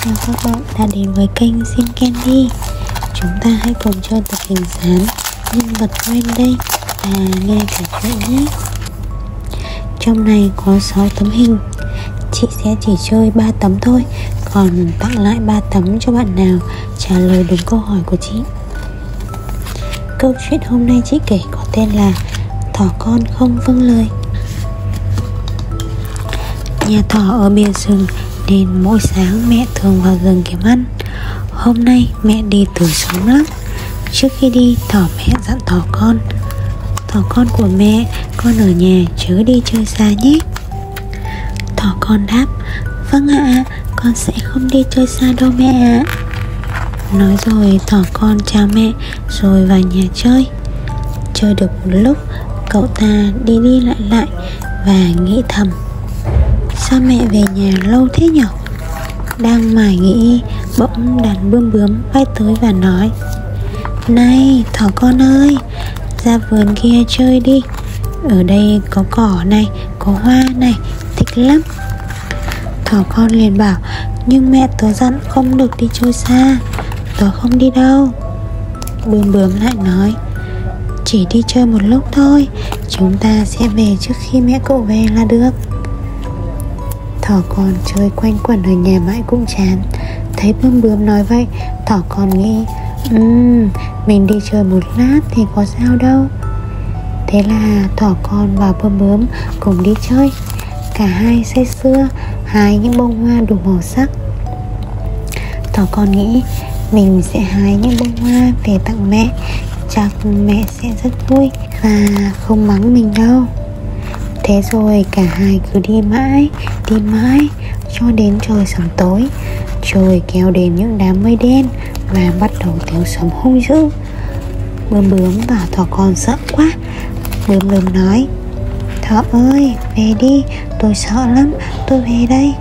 Chào các bạn đã đến với kênh Xin Candy. Chúng ta hãy cùng chơi tập hình dáng nhân vật quen đây và nghe kể chuyện nhé. Trong này có 6 tấm hình. Chị sẽ chỉ chơi 3 tấm thôi, còn tặng lại 3 tấm cho bạn nào trả lời đúng câu hỏi của chị. Câu chuyện hôm nay chị kể có tên là Thỏ con không vâng lời. Nhà thỏ ở bìa rừng nên mỗi sáng mẹ thường vào rừng kiếm ăn. Hôm nay mẹ đi từ sớm lắm. Trước khi đi, thỏ mẹ dặn thỏ con: "Thỏ con của mẹ, con ở nhà chớ đi chơi xa nhé." Thỏ con đáp: "Vâng ạ, con sẽ không đi chơi xa đâu mẹ ạ." Nói rồi thỏ con chào mẹ rồi vào nhà chơi. Chơi được một lúc, cậu ta đi đi lại và nghĩ thầm: "Sao mẹ về nhà lâu thế nhở?" Đang mải nghĩ, bỗng đàn bướm bướm bay tới và nói: "Này thỏ con ơi, ra vườn kia chơi đi. Ở đây có cỏ này, có hoa này, thích lắm." Thỏ con liền bảo: "Nhưng mẹ tớ dặn không được đi chơi xa, tớ không đi đâu." Bướm bướm lại nói: "Chỉ đi chơi một lúc thôi, chúng ta sẽ về trước khi mẹ cậu về là được." Thỏ con chơi quanh quẩn ở nhà mãi cũng chán. Thấy bướm bướm nói vậy, thỏ con nghĩ: mình đi chơi một lát thì có sao đâu." Thế là thỏ con và bướm bướm cùng đi chơi. Cả hai say sưa hái những bông hoa đủ màu sắc. Thỏ con nghĩ mình sẽ hái những bông hoa về tặng mẹ, chắc mẹ sẽ rất vui và không mắng mình đâu. Thế rồi cả hai cứ đi mãi cho đến trời sẩm tối. Trời kéo đến những đám mây đen và bắt đầu tiếng sấm hung dữ. Bướm bướm và thỏ con sợ quá. Bướm bướm nói: "Thỏ ơi, về đi, tôi sợ lắm, tôi về đây."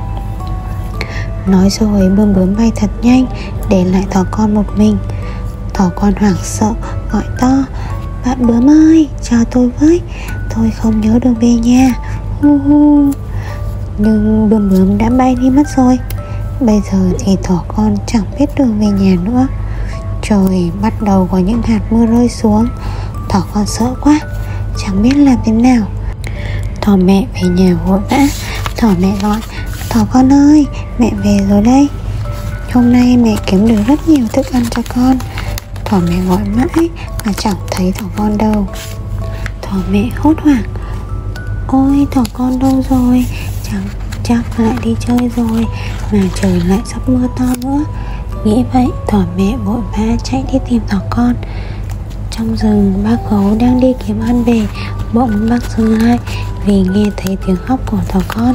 Nói rồi bướm bướm bay thật nhanh, để lại thỏ con một mình. Thỏ con hoảng sợ gọi to: "Bạn bướm ơi, chào tôi với, tôi không nhớ đường về nhà, hu hu." Nhưng bướm bướm đã bay đi mất rồi. Bây giờ thì thỏ con chẳng biết đường về nhà nữa. Trời bắt đầu có những hạt mưa rơi xuống. Thỏ con sợ quá, chẳng biết làm thế nào. Thỏ mẹ về nhà vội vã. Thỏ mẹ gọi: "Thỏ con ơi, mẹ về rồi đây. Hôm nay mẹ kiếm được rất nhiều thức ăn cho con." Thỏ mẹ gọi mãi mà chẳng thấy thỏ con đâu. Thỏ mẹ hốt hoảng: "Ôi, thỏ con đâu rồi? Chắc lại đi chơi rồi, mà trời lại sắp mưa to nữa." Nghĩ vậy, thỏ mẹ vội vã chạy đi tìm thỏ con. Trong rừng, bác gấu đang đi kiếm ăn về. Bỗng bác dừng lại vì nghe thấy tiếng khóc của thỏ con.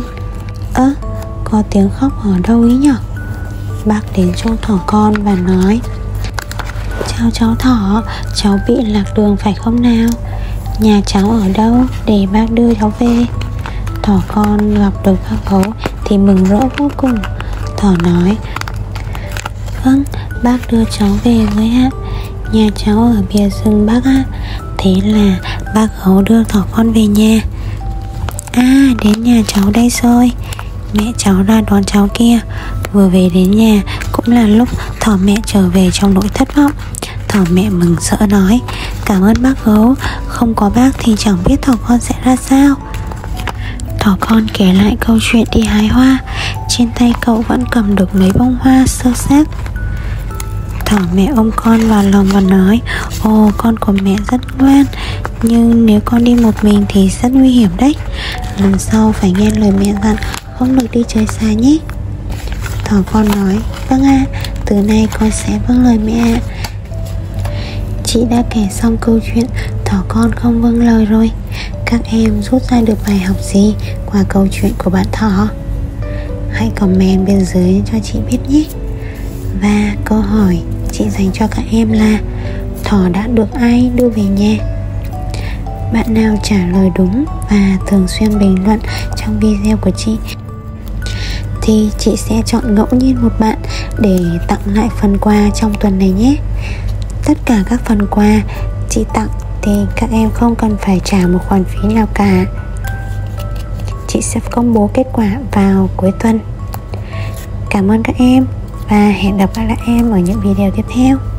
Có tiếng khóc ở đâu ý nhở? Bác đến chỗ thỏ con và nói: "Chào cháu thỏ, cháu bị lạc đường phải không nào? Nhà cháu ở đâu để bác đưa cháu về?" Thỏ con gặp được bác gấu thì mừng rỡ vô cùng. Thỏ nói: "Vâng, bác đưa cháu về với ạ. Nhà cháu ở bìa rừng bác ạ." Thế là bác gấu đưa thỏ con về nhà. Đến nhà cháu đây rồi. Mẹ cháu ra đón cháu kia. Vừa về đến nhà cũng là lúc thỏ mẹ trở về trong nỗi thất vọng. Thỏ mẹ mừng rỡ nói: "Cảm ơn bác gấu, không có bác thì chẳng biết thỏ con sẽ ra sao." Thỏ con kể lại câu chuyện đi hái hoa. Trên tay cậu vẫn cầm được mấy bông hoa sơ xác. Thỏ mẹ ôm con vào lòng và nói: "Ồ, con của mẹ rất ngoan, nhưng nếu con đi một mình thì rất nguy hiểm đấy. Lần sau phải nghe lời mẹ dặn, không được đi chơi xa nhé." Thỏ con nói: "Vâng ạ, từ nay con sẽ vâng lời mẹ ạ." Chị đã kể xong câu chuyện Thỏ con không vâng lời rồi. Các em rút ra được bài học gì qua câu chuyện của bạn thỏ? Hãy comment bên dưới cho chị biết nhé. Và câu hỏi chị dành cho các em là: thỏ đã được ai đưa về nhà? Bạn nào trả lời đúng và thường xuyên bình luận trong video của chị thì chị sẽ chọn ngẫu nhiên một bạn để tặng lại phần quà trong tuần này nhé. Tất cả các phần quà chị tặng thì các em không cần phải trả một khoản phí nào cả. Chị sẽ công bố kết quả vào cuối tuần. Cảm ơn các em và hẹn gặp lại em ở những video tiếp theo.